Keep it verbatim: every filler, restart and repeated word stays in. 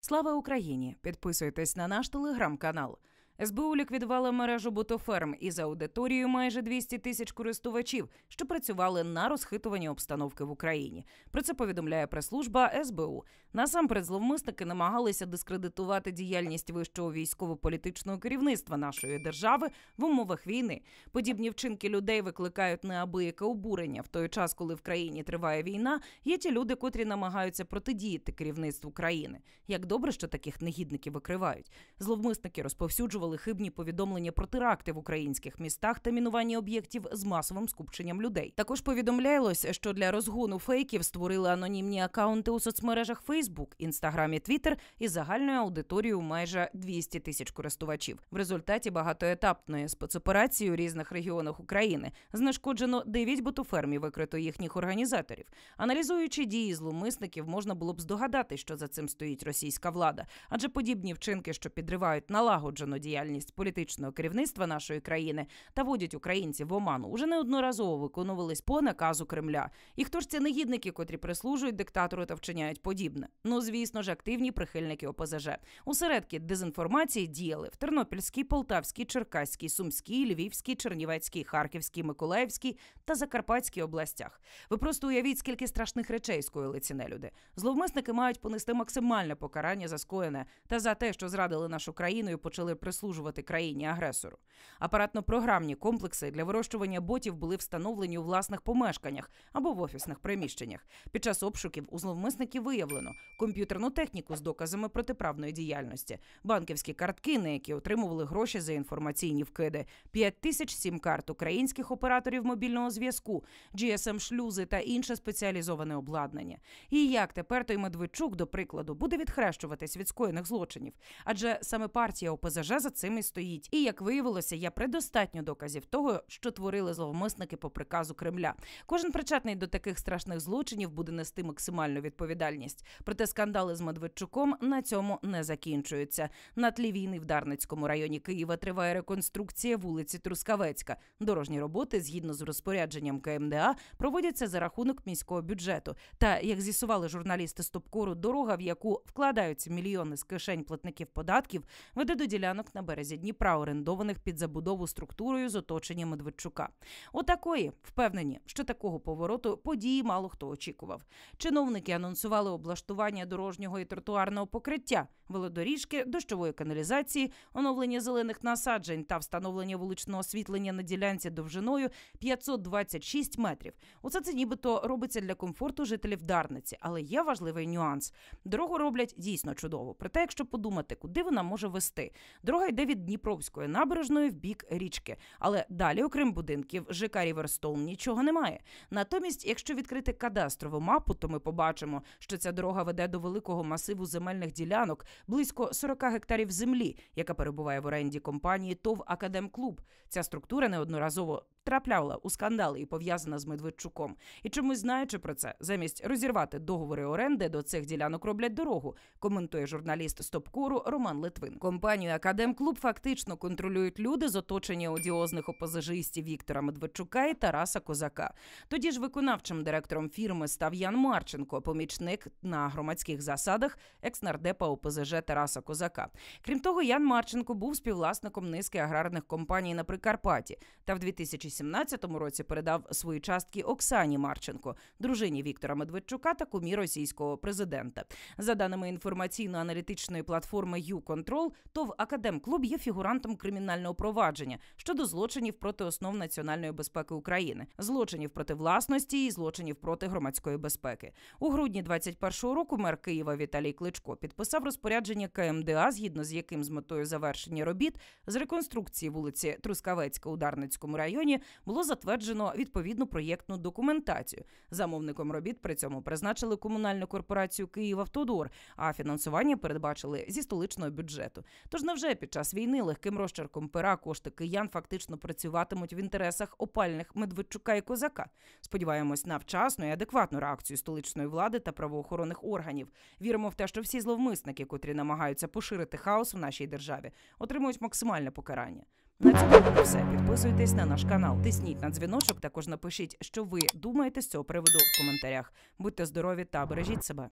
Слава Україні! Підписуйтесь на наш телеграм-канал. ес бе у ліквідувала мережу ботоферм із аудиторією майже двісті тисяч користувачів, що працювали на розхитуванні обстановки в Україні. Про це повідомляє прес-служба ес бе у. Насамперед, зловмисники намагалися дискредитувати діяльність вищого військово-політичного керівництва нашої держави в умовах війни. Подібні вчинки людей викликають неабияке обурення. В той час, коли в країні триває війна, є ті люди, котрі намагаються протидіяти керівництву країни. Як добре, що таких негідників викривають. Зловмисники розповсюджували хибні повідомлення про теракти в українських містах та мінування об'єктів з масовим скупченням людей. Також повідомлялося, що для розгону фейків створили анонімні акаунти у соцмережах Facebook, Інстаграмі, Твіттер із загальною аудиторією майже двісті тисяч користувачів. В результаті багатоетапної спецоперації у різних регіонах України знешкоджено дев'ять ботоферм і викрито їхніх організаторів. Аналізуючи дії зловмисників, можна було б здогадати, що за цим стоїть російська влада. Адже подібні вчинки, що підривають налагоджену діяльність політичного керівництва нашої країни та водять українців в оману, уже неодноразово виконувались по наказу Кремля. І хто ж ці негідники, котрі прислужують диктатору та вчиняють подібне? Ну, звісно ж, активні прихильники о пе зе же. Усередки дезінформації діяли в Тернопільській, Полтавській, Черкаській, Сумській, Львівській, Чернівецькій, Харківській, Миколаївській та Закарпатській областях. Ви просто уявіть, скільки страшних речей скоїли ці нелюди. Зловмисники мають понести максимальне покарання за скоєне та за те, що зрадили нашу країну і почали прислужувати країні-агресору. Апаратно-програмні комплекси для вирощування ботів були встановлені у власних помешканнях або в офісних приміщеннях. Під час обшуків у зловмисників виявлено комп'ютерну техніку з доказами протиправної діяльності, банківські картки, на які отримували гроші за інформаційні вкиди, п'ять тисяч сім-карт українських операторів мобільного зв'язку, джі ес ем-шлюзи та інше спеціалізоване обладнання. І як тепер той Медведчук, до прикладу, буде відхрещуватись від скоєних злочинів? Адже саме партія о пе зе же за цим і стоїть. І, як виявилося, є предостатньо доказів того, що творили зловмисники по приказу Кремля. Кожен причетний до таких страшних злочинів буде нести максимальну відповідальність. Проте скандали з Медведчуком на цьому не закінчуються. На тлі війни в Дарницькому районі Києва триває реконструкція вулиці Трускавецька. Дорожні роботи, згідно з розпорядженням ка ем де а, проводяться за рахунок міського бюджету. Та, як з'ясували журналісти Стопкору, дорога, в яку вкладаються мільйони з кишень платників податків, веде до ділянок на березі Дніпра, орендованих під забудову структурою з оточення Медведчука. Отакої, впевнені, що такого повороту події мало хто очікував. Чиновники анонсували облаштування дорожнього і тротуарного покриття, велодоріжки, дощової каналізації, оновлення зелених насаджень та встановлення вуличного освітлення на ділянці довжиною п'ятсот двадцять шість метрів. Усе це нібито робиться для комфорту жителів Дарниці, але є важливий нюанс. Дорогу роблять дійсно чудово. Проте, якщо подумати, куди вона може вести. Дорога йде від Дніпровської набережної в бік річки. Але далі, окрім будинків же ка Ріверстоун, нічого немає. Натомість, якщо відкрити кадастрову мапу, то ми побачимо, що ця дорога веде до великого масиву земельних ділянок, близько сорок гектарів землі, яка перебуває в оренді компанії ТОВ «Академклуб». Ця структура неодноразово трапляла у скандали і пов'язана з Медведчуком. І чомусь, знаючи про це, замість розірвати договори оренди, до цих ділянок роблять дорогу, коментує журналіст Стопкору Роман Литвин. Компанію «Академклуб» фактично контролюють люди з оточення одіозних опозажистів Віктора Медведчука і Тараса Козака. Тоді ж виконавчим директором фірми став Ян Марченко, помічник на громадських засадах екс-нардепа о пе зе же Тараса Козака. Крім того, Ян Марченко був співвласником низки аграрних компаній на Прикарпатті та в дві тисячі сімнадцятому році передав свої частки Оксані Марченко, дружині Віктора Медведчука та кумі російського президента. За даними інформаційно-аналітичної платформи «Ю-Контрол», ТОВ «Академклуб» є фігурантом кримінального провадження щодо злочинів проти основ національної безпеки України, злочинів проти власності і злочинів проти громадської безпеки. У грудні двадцять першого року мер Києва Віталій Кличко підписав розпорядження ка ем де а, згідно з яким з метою завершення робіт з реконструкції вулиці Трускавецька у Дарницькому районі було затверджено відповідну проєктну документацію. Замовником робіт при цьому призначили комунальну корпорацію «Київавтодор», а фінансування передбачили зі столичного бюджету. Тож невже під час війни легким розчерком пера кошти киян фактично працюватимуть в інтересах опальних Медведчука і Козака? Сподіваємось на вчасну і адекватну реакцію столичної влади та правоохоронних органів. Віримо в те, що всі зловмисники, котрі намагаються поширити хаос в нашій державі, отримують максимальне покарання. На цьому буде все. Підписуйтесь на наш канал, тисніть на дзвіночок, також напишіть, що ви думаєте з цього приводу в коментарях. Будьте здорові та бережіть себе.